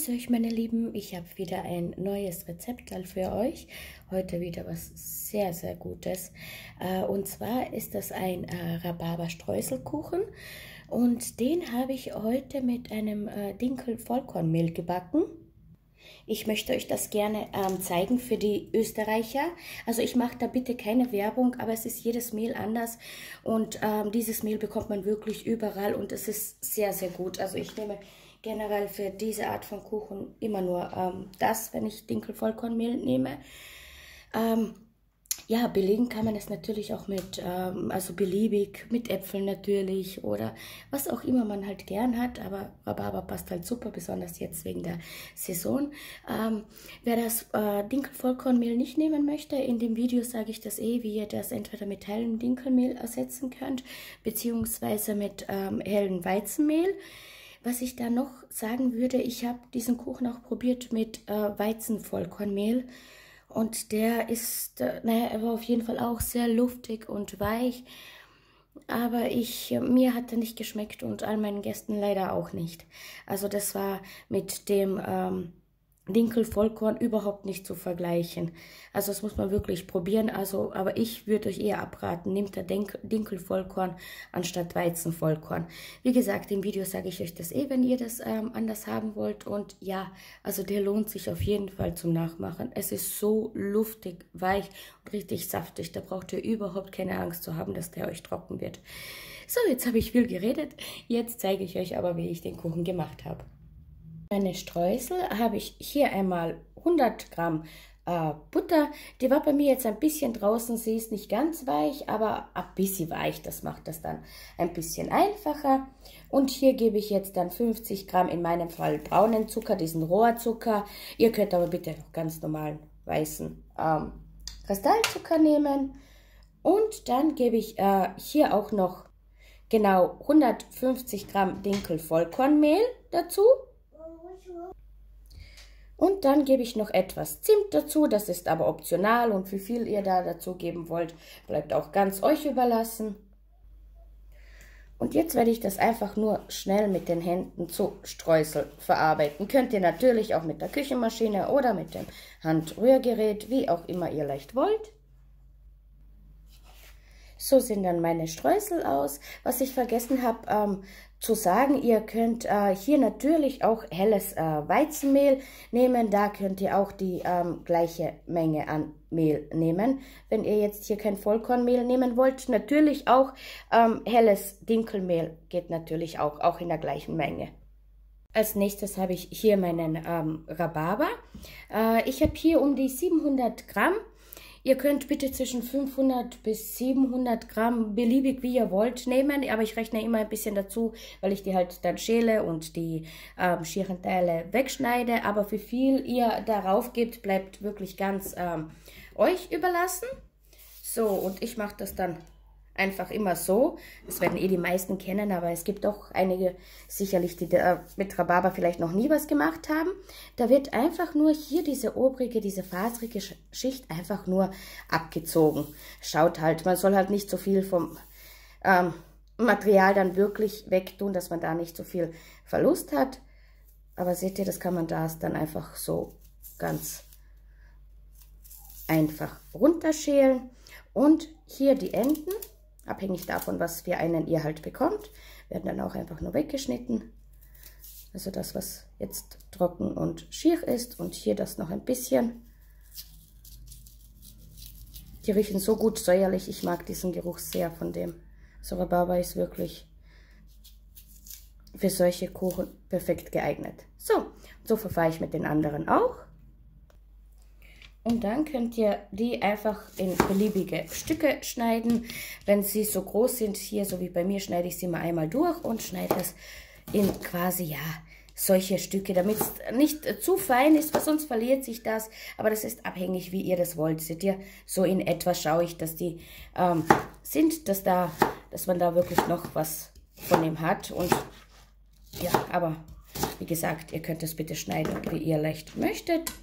Grüß euch, meine Lieben, ich habe wieder ein neues Rezept für euch. Heute wieder was sehr, sehr Gutes. Und zwar ist das ein Rhabarber-Streuselkuchen und den habe ich heute mit einem Dinkel-Vollkornmehl gebacken. Ich möchte euch das gerne zeigen für die Österreicher. Also ich mache da bitte keine Werbung, aber es ist jedes Mehl anders und dieses Mehl bekommt man wirklich überall und es ist sehr, sehr gut. Also ich nehme generell für diese Art von Kuchen immer nur das, wenn ich Dinkel-Vollkornmehl nehme. Ja, belegen kann man es natürlich auch mit, also beliebig, mit Äpfeln natürlich oder was auch immer man halt gern hat, aber Rhabarber passt halt super, besonders jetzt wegen der Saison. Wer das Dinkel-Vollkornmehl nicht nehmen möchte, in dem Video sage ich das wie ihr das entweder mit hellem Dinkelmehl ersetzen könnt, beziehungsweise mit hellem Weizenmehl. Was ich da noch sagen würde, ich habe diesen Kuchen auch probiert mit Weizenvollkornmehl. Und der ist, naja, er war auf jeden Fall auch sehr luftig und weich. Aber mir hat er nicht geschmeckt und all meinen Gästen leider auch nicht. Also das war mit dem Dinkel-Vollkorn überhaupt nicht zu vergleichen. Also das muss man wirklich probieren. Also, aber ich würde euch eher abraten, nehmt der Dinkel-Vollkorn anstatt Weizen-Vollkorn. Wie gesagt, im Video sage ich euch das wenn ihr das anders haben wollt. Und ja, also der lohnt sich auf jeden Fall zum Nachmachen. Es ist so luftig, weich und richtig saftig. Da braucht ihr überhaupt keine Angst zu haben, dass der euch trocken wird. So, jetzt habe ich viel geredet. Jetzt zeige ich euch aber, wie ich den Kuchen gemacht habe. Meine Streusel habe ich hier einmal 100 Gramm Butter. Die war bei mir jetzt ein bisschen draußen. Sie ist nicht ganz weich, aber ein bisschen weich. Das macht das dann ein bisschen einfacher. Und hier gebe ich jetzt dann 50 Gramm, in meinem Fall braunen Zucker, diesen Rohrzucker. Ihr könnt aber bitte noch ganz normalen weißen Kristallzucker nehmen. Und dann gebe ich hier auch noch genau 150 Gramm Dinkel-Vollkornmehl dazu. Und dann gebe ich noch etwas Zimt dazu, das ist aber optional und wie viel ihr da dazu geben wollt, bleibt auch ganz euch überlassen. Und jetzt werde ich das einfach nur schnell mit den Händen zu Streusel verarbeiten. Könnt ihr natürlich auch mit der Küchenmaschine oder mit dem Handrührgerät, wie auch immer ihr leicht wollt. So sehen dann meine Streusel aus. Was ich vergessen habe zu sagen, ihr könnt hier natürlich auch helles Weizenmehl nehmen. Da könnt ihr auch die gleiche Menge an Mehl nehmen. Wenn ihr jetzt hier kein Vollkornmehl nehmen wollt, natürlich auch helles Dinkelmehl geht natürlich auch in der gleichen Menge. Als nächstes habe ich hier meinen Rhabarber. Ich habe hier um die 700 Gramm. Ihr könnt bitte zwischen 500 bis 700 Gramm, beliebig wie ihr wollt, nehmen. Aber ich rechne immer ein bisschen dazu, weil ich die halt dann schäle und die schieren Teile wegschneide. Aber wie viel ihr darauf gebt, bleibt wirklich ganz euch überlassen. So, und ich mache das dann einfach immer so. Das werden die meisten kennen, aber es gibt auch einige sicherlich, die mit Rhabarber vielleicht noch nie was gemacht haben. Da wird einfach nur hier diese obrige, diese faserige Schicht einfach nur abgezogen. Schaut halt, man soll halt nicht so viel vom Material dann wirklich wegtun, dass man da nicht so viel Verlust hat. Aber seht ihr, das kann man da dann einfach so ganz einfach runterschälen. Und hier die Enden. Abhängig davon, was für einen ihr halt bekommt, werden dann auch einfach nur weggeschnitten. Also das, was jetzt trocken und schier ist und hier das noch ein bisschen. Die riechen so gut säuerlich, ich mag diesen Geruch sehr von dem. So Rhabarber ist wirklich für solche Kuchen perfekt geeignet. So verfahre ich mit den anderen auch. Und dann könnt ihr die einfach in beliebige Stücke schneiden. Wenn sie so groß sind, hier so wie bei mir, schneide ich sie mal einmal durch und schneide das in quasi, ja, solche Stücke, damit es nicht zu fein ist, weil sonst verliert sich das. Aber das ist abhängig, wie ihr das wollt. Seht ihr, so in etwa schaue ich, dass die sind, dass man da wirklich noch was von dem hat. Und ja, aber wie gesagt, ihr könnt das bitte schneiden, wie ihr leicht möchtet.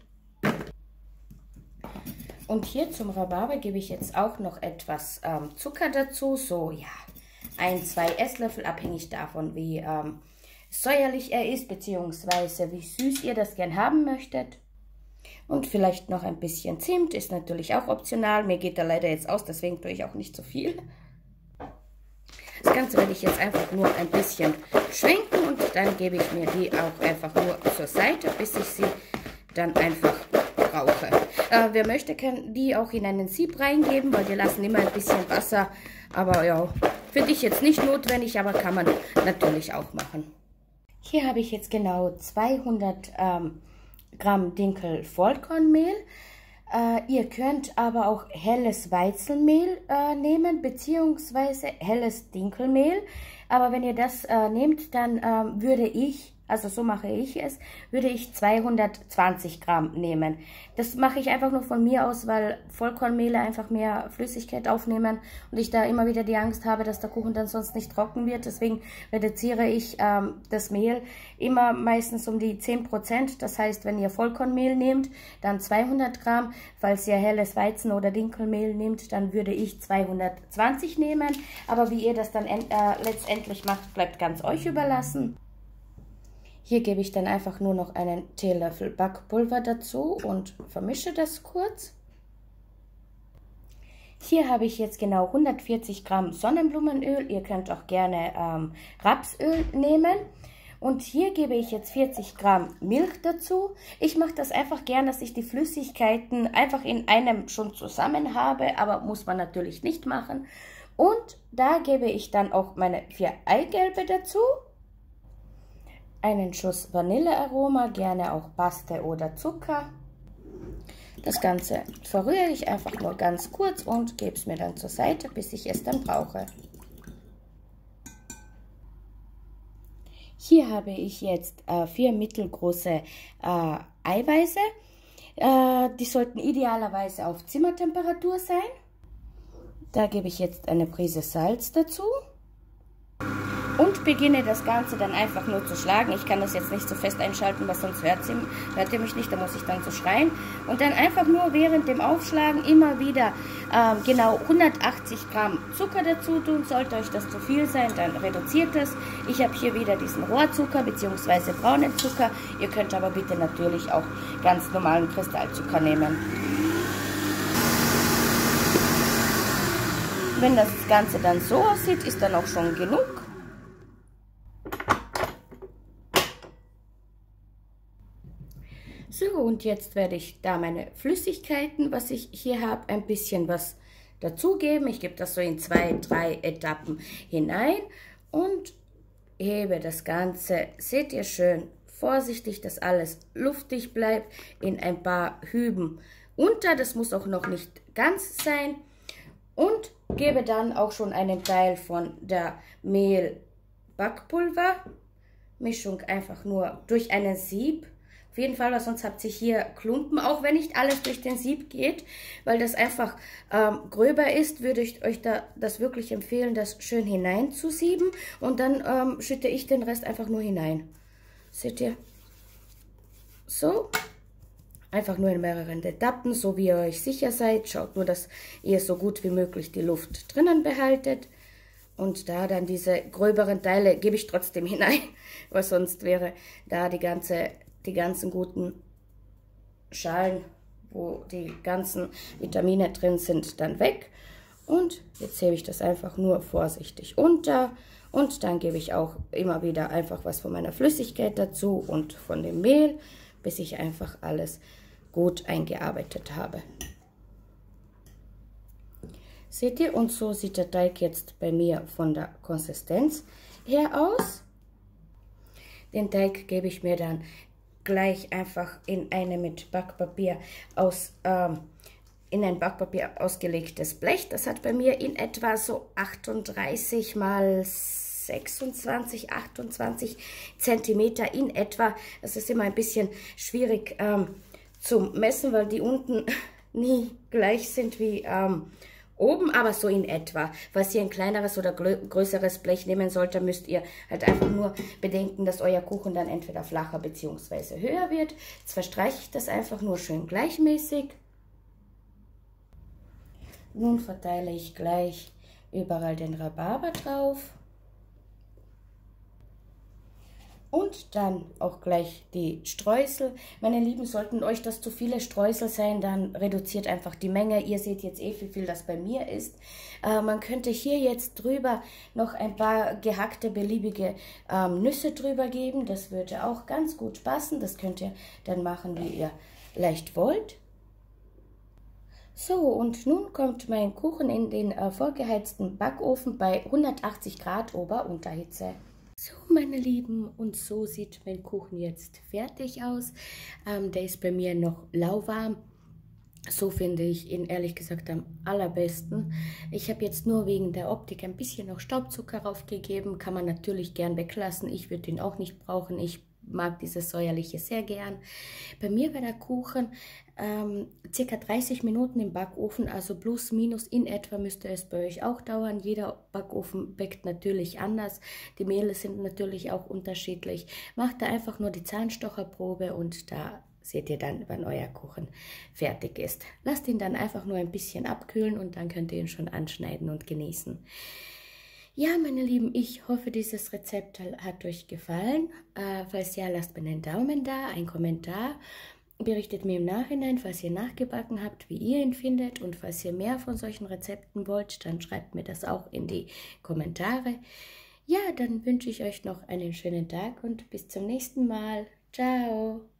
Und hier zum Rhabarber gebe ich jetzt auch noch etwas Zucker dazu, so ja, 1, 2 Esslöffel, abhängig davon, wie säuerlich er ist, beziehungsweise wie süß ihr das gern haben möchtet. Und vielleicht noch ein bisschen Zimt, ist natürlich auch optional. Mir geht er leider jetzt aus, deswegen tue ich auch nicht so viel. Das Ganze werde ich jetzt einfach nur ein bisschen schwenken und dann gebe ich mir die auch einfach nur zur Seite, bis ich sie dann einfach brauche. Wer möchte, kann die auch in einen Sieb reingeben, weil die lassen immer ein bisschen Wasser. Aber ja, finde ich jetzt nicht notwendig, aber kann man natürlich auch machen. Hier habe ich jetzt genau 200 Gramm Dinkel Vollkornmehl. Ihr könnt aber auch helles Weizenmehl nehmen, beziehungsweise helles Dinkelmehl. Aber wenn ihr das nehmt, dann würde ich, also so mache ich es, würde ich 220 Gramm nehmen. Das mache ich einfach nur von mir aus, weil Vollkornmehle einfach mehr Flüssigkeit aufnehmen und ich da immer wieder die Angst habe, dass der Kuchen dann sonst nicht trocken wird. Deswegen reduziere ich das Mehl immer meistens um die 10%. Das heißt, wenn ihr Vollkornmehl nehmt, dann 200 Gramm. Falls ihr helles Weizen- oder Dinkelmehl nehmt, dann würde ich 220 nehmen. Aber wie ihr das dann letztendlich macht, bleibt ganz euch überlassen. Hier gebe ich dann einfach nur noch einen Teelöffel Backpulver dazu und vermische das kurz. Hier habe ich jetzt genau 140 Gramm Sonnenblumenöl. Ihr könnt auch gerne Rapsöl nehmen. Und hier gebe ich jetzt 40 Gramm Milch dazu. Ich mache das einfach gern, dass ich die Flüssigkeiten einfach in einem schon zusammen habe, aber muss man natürlich nicht machen. Und da gebe ich dann auch meine 4 Eigelbe dazu. Einen Schuss Vanillearoma, gerne auch Paste oder Zucker. Das Ganze verrühre ich einfach nur ganz kurz und gebe es mir dann zur Seite, bis ich es dann brauche. Hier habe ich jetzt 4 mittelgroße Eiweiße. Die sollten idealerweise auf Zimmertemperatur sein. Da gebe ich jetzt eine Prise Salz dazu. Und beginne das Ganze dann einfach nur zu schlagen. Ich kann das jetzt nicht so fest einschalten, weil sonst hört ihr mich nicht, da muss ich dann so schreien. Und dann einfach nur während dem Aufschlagen immer wieder genau 180 Gramm Zucker dazu tun. Sollte euch das zu viel sein, dann reduziert es. Ich habe hier wieder diesen Rohrzucker bzw. braunen Zucker. Ihr könnt aber bitte natürlich auch ganz normalen Kristallzucker nehmen. Wenn das Ganze dann so aussieht, ist dann auch schon genug. So, und jetzt werde ich da meine Flüssigkeiten, was ich hier habe, ein bisschen was dazugeben. Ich gebe das so in 2, 3 Etappen hinein und hebe das Ganze, seht ihr schön, vorsichtig, dass alles luftig bleibt, in ein paar Hüben unter. Das muss auch noch nicht ganz sein. Und gebe dann auch schon einen Teil von der Mehl-Backpulver-Mischung einfach nur durch einen Sieb. Auf jeden Fall, weil sonst habt ihr hier Klumpen, auch wenn nicht alles durch den Sieb geht, weil das einfach gröber ist, würde ich euch das wirklich empfehlen, das schön hineinzusieben und dann schütte ich den Rest einfach nur hinein. Seht ihr? So. Einfach nur in mehreren Etappen, so wie ihr euch sicher seid. Schaut nur, dass ihr so gut wie möglich die Luft drinnen behaltet. Und da dann diese gröberen Teile gebe ich trotzdem hinein, weil sonst wäre da die ganzen guten Schalen, wo die ganzen Vitamine drin sind, dann weg. Und jetzt hebe ich das einfach nur vorsichtig unter. Und dann gebe ich auch immer wieder einfach was von meiner Flüssigkeit dazu und von dem Mehl, bis ich einfach alles gut eingearbeitet habe. Seht ihr, und so sieht der Teig jetzt bei mir von der Konsistenz her aus. Den Teig gebe ich mir dann gleich einfach in eine mit Backpapier in ein Backpapier ausgelegtes Blech. Das hat bei mir in etwa so 38 mal 26, 28 Zentimeter in etwa. Das ist immer ein bisschen schwierig zum Messen, weil die unten nie gleich sind wie oben, aber so in etwa. Falls ihr ein kleineres oder größeres Blech nehmen sollt, müsst ihr halt einfach nur bedenken, dass euer Kuchen dann entweder flacher bzw. höher wird. Jetzt verstreiche ich das einfach nur schön gleichmäßig. Nun verteile ich gleich überall den Rhabarber drauf. Und dann auch gleich die Streusel. Meine Lieben, sollten euch das zu viele Streusel sein, dann reduziert einfach die Menge. Ihr seht jetzt eh, wie viel das bei mir ist. Man könnte hier jetzt drüber noch ein paar gehackte beliebige Nüsse drüber geben. Das würde auch ganz gut passen. Das könnt ihr dann machen, wie ihr leicht wollt. So, und nun kommt mein Kuchen in den vorgeheizten Backofen bei 180 Grad Ober-Unterhitze. So, meine Lieben, und so sieht mein Kuchen jetzt fertig aus. Der ist bei mir noch lauwarm. So finde ich ihn ehrlich gesagt am allerbesten. Ich habe jetzt nur wegen der Optik ein bisschen noch Staubzucker draufgegeben. Kann man natürlich gern weglassen. Ich würde ihn auch nicht brauchen. Ich mag dieses säuerliche sehr gern. Bei mir war der Kuchen circa 30 Minuten im Backofen, also plus minus in etwa müsste es bei euch auch dauern. Jeder Backofen backt natürlich anders. Die Mehle sind natürlich auch unterschiedlich. Macht da einfach nur die Zahnstocherprobe und da seht ihr dann, wann euer Kuchen fertig ist. Lasst ihn dann einfach nur ein bisschen abkühlen und dann könnt ihr ihn schon anschneiden und genießen. Ja, meine Lieben, ich hoffe, dieses Rezept hat euch gefallen. Falls ja, lasst mir einen Daumen da, einen Kommentar. Berichtet mir im Nachhinein, falls ihr nachgebacken habt, wie ihr ihn findet. Und falls ihr mehr von solchen Rezepten wollt, dann schreibt mir das auch in die Kommentare. Ja, dann wünsche ich euch noch einen schönen Tag und bis zum nächsten Mal. Ciao!